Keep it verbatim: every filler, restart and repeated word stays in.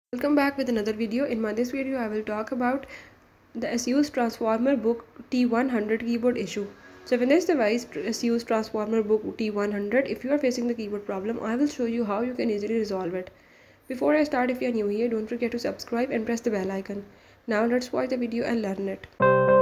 Welcome back with another video. In my this video I will talk about the Asus transformer book T one hundred keyboard issue. So when this device Asus transformer book T one hundred, if you are facing the keyboard problem, I will show you how you can easily resolve it. Before I start, if you are new here, don't forget to subscribe and press the bell icon. Now let's watch the video and learn it.